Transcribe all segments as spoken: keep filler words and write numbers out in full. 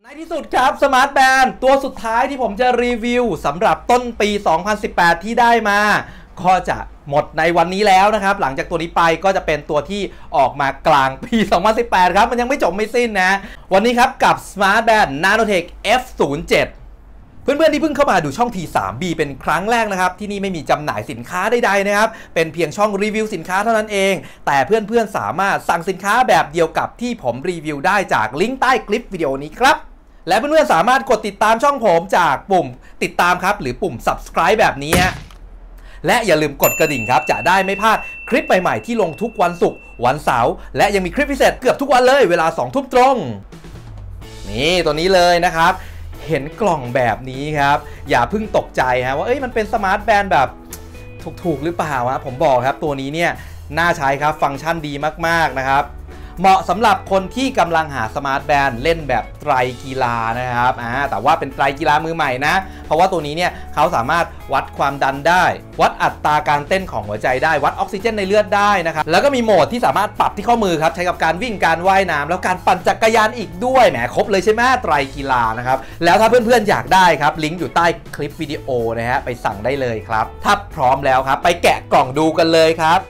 ในที่สุดครับสมาร์ทแบนด์ตัวสุดท้ายที่ผมจะรีวิวสำหรับต้นปี สองพันสิบแปด ที่ได้มาก็จะหมดในวันนี้แล้วนะครับหลังจากตัวนี้ไปก็จะเป็นตัวที่ออกมากลางปี สองพันสิบแปด ครับมันยังไม่จบไม่สิ้นนะวันนี้ครับกับ Smart Band Nanotech เอฟ ศูนย์ เจ็ด เพื่อนๆที่เพิ่งเข้ามาดูช่อง ที ทรี บี เป็นครั้งแรกนะครับที่นี่ไม่มีจำหน่ายสินค้าใดๆนะครับเป็นเพียงช่องรีวิวสินค้าเท่านั้นเองแต่เพื่อนๆสามารถสั่งสินค้าแบบเดียวกับที่ผมรีวิวได้จากลิงก์ใต้คลิปวิดีโอนี้ครับและเพื่อนๆสามารถกดติดตามช่องผมจากปุ่มติดตามครับหรือปุ่ม Subscribe แบบนี้และอย่าลืมกดกระดิ่งครับจะได้ไม่พลาดคลิปใหม่ๆที่ลงทุกวันศุกร์วันเสาร์และยังมีคลิปพิเศษเกือบทุกวันเลยเวลาสองทุ่มตรงนี่ตัวนี้เลยนะครับเห็นกล่องแบบนี้ครับอย่าเพิ่งตกใจฮะว่าเอ้ยมันเป็นสมาร์ทแบนด์แบบถูกๆหรือเปล่าวะผมบอกครับตัวนี้เนี่ยน่าใช้ครับฟังก์ชันดีมากๆนะครับเหมาะสำหรับคนที่กำลังหาสมาร์ทแบนด์เล่นแบบไตรกีฬานะครับอ่าแต่ว่าเป็นไตรกีฬามือใหม่นะเพราะว่าตัวนี้เนี่ยเขาสามารถวัดความดันได้วัดอัตราการเต้นของหัวใจได้วัดออกซิเจนในเลือดได้นะครับแล้วก็มีโหมดที่สามารถปรับที่ข้อมือครับใช้กับการวิ่งการว่ายน้ำแล้วการปั่นจักรยานอีกด้วยแหมครบเลยใช่ไหมไตรกีฬานะครับแล้วถ้าเพื่อนๆอยากได้ครับลิงก์อยู่ใต้คลิปวิดีโอนะฮะไปสั่งได้เลยครับถ้าพร้อมแล้วครับไปแกะกล่องดูกันเลยครับ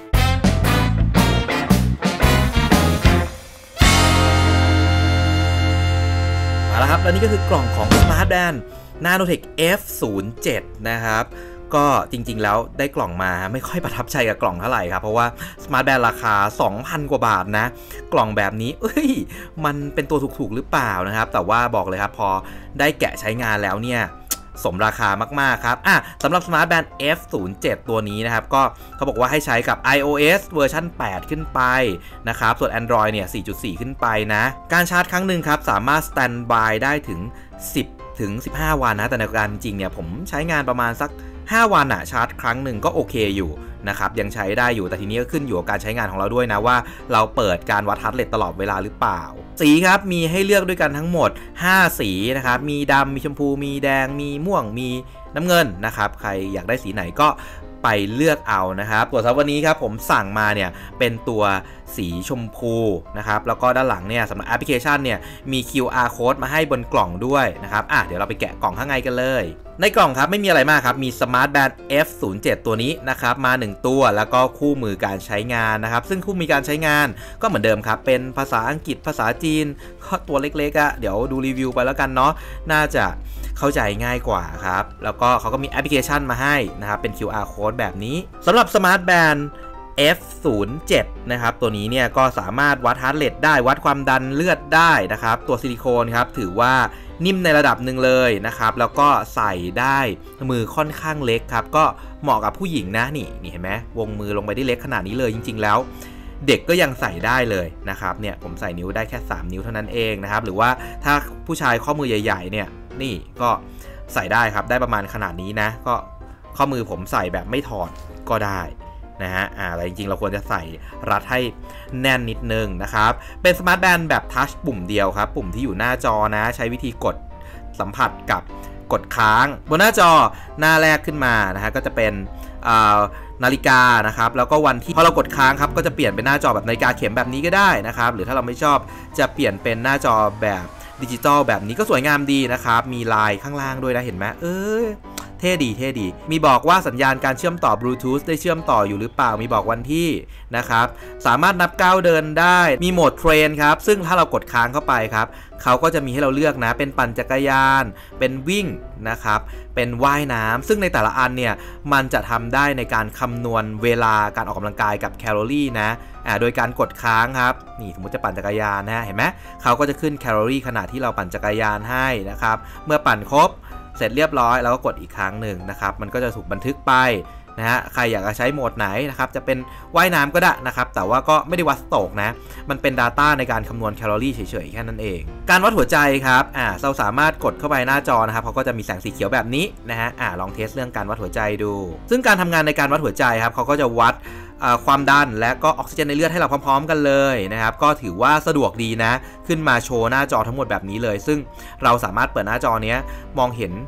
แล้วครับและนี่ก็คือกล่องของ Smart Band Nanotech เอฟ ศูนย์ เจ็ด นะครับก็จริงๆแล้วได้กล่องมาไม่ค่อยประทับใจกับกล่องเท่าไหร่ครับเพราะว่า Smart Band ราคา สองพัน กว่าบาทนะกล่องแบบนี้เอ้ยมันเป็นตัวถูกๆหรือเปล่านะครับแต่ว่าบอกเลยครับพอได้แกะใช้งานแล้วเนี่ยสมราคามากๆครับอ่ะสำหรับ Smart Band เอฟ ศูนย์ เจ็ด ตัวนี้นะครับก็เขาบอกว่าให้ใช้กับ iOS เวอร์ชันแปดขึ้นไปนะครับส่วน Android เนี่ย สี่จุดสี่ ขึ้นไปนะการชาร์จครั้งหนึ่งครับสามารถ stand by ได้ถึง สิบถึงสิบห้า วันนะแต่ในการจริงเนี่ยผมใช้งานประมาณสักห้าวันอะชาร์จครั้งหนึ่งก็โอเคอยู่นะครับยังใช้ได้อยู่แต่ทีนี้ก็ขึ้นอยู่กับการใช้งานของเราด้วยนะว่าเราเปิดการวัดฮาร์ทเรทตลอดเวลาหรือเปล่าสีครับมีให้เลือกด้วยกันทั้งหมดห้าสีนะครับมีดำมีชมพูมีแดงมีม่วงมีน้ำเงินนะครับใครอยากได้สีไหนก็ไปเลือกเอานะครับตัวสำหรับวันนี้ครับผมสั่งมาเนี่ยเป็นตัวสีชมพูนะครับแล้วก็ด้านหลังเนี่ยสำหรับแอปพลิเคชันเนี่ยมี คิว อาร์ Code มาให้บนกล่องด้วยนะครับอ่ะเดี๋ยวเราไปแกะกล่องข้างในกันเลยในกล่องครับไม่มีอะไรมากครับมี Smart Band เอฟ ศูนย์ เจ็ด ตัวนี้นะครับมาหนึ่งตัวแล้วก็คู่มือการใช้งานนะครับซึ่งคู่มือการใช้งานก็เหมือนเดิมครับเป็นภาษาอังกฤษภาษาจีนก็ตัวเล็กๆอะเดี๋ยวดูรีวิวไปแล้วกันเนาะน่าจะเข้าใจง่ายกว่าครับแล้วก็เขาก็มีแอปพลิเคชันมาให้นะครับเป็น คิว อาร์ Code แบบนี้สำหรับ Smart Band เอฟ ศูนย์ เจ็ด นะครับตัวนี้เนี่ยก็สามารถวัดฮาร์ทเรทได้วัดความดันเลือดได้นะครับตัวซิลิโคนครับถือว่านิ่มในระดับหนึ่งเลยนะครับแล้วก็ใส่ได้มือค่อนข้างเล็กครับก็เหมาะกับผู้หญิงนะนี่นี่เห็นไหมวงมือลงไปได้เล็กขนาดนี้เลยจริงๆแล้วเด็กก็ยังใส่ได้เลยนะครับเนี่ยผมใส่นิ้วได้แค่สามนิ้วเท่านั้นเองนะครับหรือว่าถ้าผู้ชายข้อมือใหญ่ๆเนี่ยนี่ก็ใส่ได้ครับได้ประมาณขนาดนี้นะก็ข้อมือผมใส่แบบไม่ถอดก็ได้นะฮะอ่าแต่จริงๆเราควรจะใส่รัดให้แน่นนิดนึงนะครับเป็นสมาร์ทแบนด์แบบทัชปุ่มเดียวครับปุ่มที่อยู่หน้าจอนะใช้วิธีกดสัมผัสกับกดค้างบนหน้าจอหน้าแรกขึ้นมานะฮะก็จะเป็นนาฬิกานะครับแล้วก็วันที่พอเรากดค้างครับก็จะเปลี่ยนเป็นหน้าจอแบบนาฬิกาเข็มแบบนี้ก็ได้นะครับหรือถ้าเราไม่ชอบจะเปลี่ยนเป็นหน้าจอแบบดิจิตอลแบบนี้ก็สวยงามดีนะครับมีลายข้างล่างด้วยนะเห็นไหมเออเท่ดีเท่ดีมีบอกว่าสัญญาณการเชื่อมต่อบลูทูธได้เชื่อมต่ออยู่หรือเปล่ามีบอกวันที่นะครับสามารถนับก้าวเดินได้มีโหมดเทรนครับซึ่งถ้าเรากดค้างเข้าไปครับเขาก็จะมีให้เราเลือกนะเป็นปั่นจักรยานเป็นวิ่งนะครับเป็นว่ายน้ำซึ่งในแต่ละอันเนี่ยมันจะทำได้ในการคำนวณเวลาการออกกำลังกายกับแคลอรี่นะอ่าโดยการกดค้างครับนี่สมมติจะปั่นจักรยานนะเห็นไหมเขาก็จะขึ้นแคลอรี่ขณะที่เราปั่นจักรยานให้นะครับเมื่อปั่นครบเสร็จเรียบร้อยแล้วก็กดอีกครั้งหนึ่งนะครับมันก็จะถูกบันทึกไปนะฮะใครอยากจะใช้โหมดไหนนะครับจะเป็นว่ายน้ำก็ได้นะครับแต่ว่าก็ไม่ได้วัดสโตรกนะมันเป็น Data ในการคำนวณแคลอรี่เฉยๆแค่นั้นเองการวัดหัวใจครับอ่าเราสามารถกดเข้าไปหน้าจอนะครับเขาก็จะมีแสงสีเขียวแบบนี้นะฮะอ่าลองเทสเรื่องการวัดหัวใจดูซึ่งการทำงานในการวัดหัวใจครับเขาก็จะวัดความดันและก็ออกซิเจนในเลือดให้เราพร้อมๆกันเลยนะครับก็ถือว่าสะดวกดีนะขึ้นมาโชว์หน้าจอทั้งหมดแบบนี้เลยซึ่งเราสามารถเปิดหน้าจอนี้มองเห็น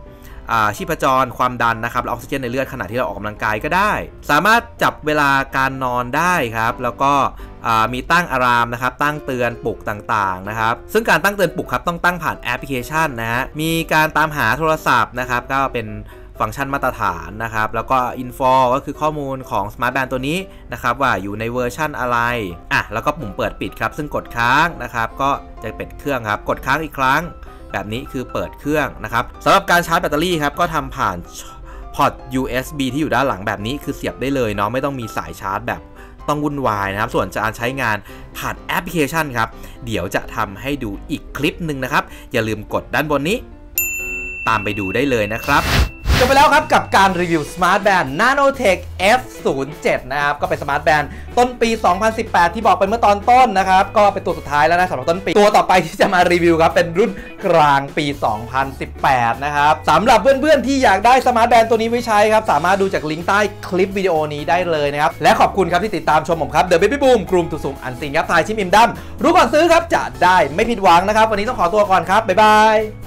ชีพจรความดันนะครับและออกซิเจนในเลือดขณะที่เราออกกำลังกายก็ได้สามารถจับเวลาการนอนได้ครับแล้วก็มีตั้งอะลามนะครับตั้งเตือนปลุกต่างๆนะครับซึ่งการตั้งเตือนปลุกครับต้องตั้งผ่านแอปพลิเคชันนะฮะมีการตามหาโทรศัพท์นะครับก็เป็นฟังก์ชันมาตรฐานนะครับแล้วก็ info ก็คือข้อมูลของ Smart Band ตัวนี้นะครับว่าอยู่ในเวอร์ชันอะไรอ่ะแล้วก็ปุ่มเปิดปิดครับซึ่งกดค้างนะครับก็จะปิดเครื่องครับกดค้างอีกครั้งแบบนี้คือเปิดเครื่องนะครับสำหรับการชาร์จแบตเตอรี่ครับก็ทำผ่านพอร์ต ยู เอส บี ที่อยู่ด้านหลังแบบนี้คือเสียบได้เลยเนาะไม่ต้องมีสายชาร์จแบบต้องวุ่นวายนะครับส่วนการใช้งานผ่านแอปพลิเคชันครับเดี๋ยวจะทำให้ดูอีกคลิปหนึ่งนะครับอย่าลืมกดด้านบนนี้ตามไปดูได้เลยนะครับจบไปแล้วครับกับการรีวิว Smart Band Nanotech เอฟ ศูนย์ เจ็ด นะครับก็เป็น Smart Band ต้นปี สองพันสิบแปด ที่บอกไปเมื่อตอนต้นนะครับก็เป็นตัวสุดท้ายแล้วนะสำหรับต้นปีตัวต่อไปที่จะมารีวิวครับเป็นรุ่นกลางปี สองพันสิบแปด นะครับสำหรับเพื่อนๆที่อยากได้ Smart Band ตัวนี้ไว้ใช้ครับสามารถดูจากลิงก์ใต้คลิปวิดีโอนี้ได้เลยนะครับและขอบคุณครับที่ติดตามชมผมครับ The Baby Boom กลุ่มตุ่มอันซิงครับทายชิมอิ่มดำรู้ก่อนซื้อครับจะได้ไม่ผิดหวังนะครับวันนี้ต้องขอตัวก่อนครับบ๊ายบาย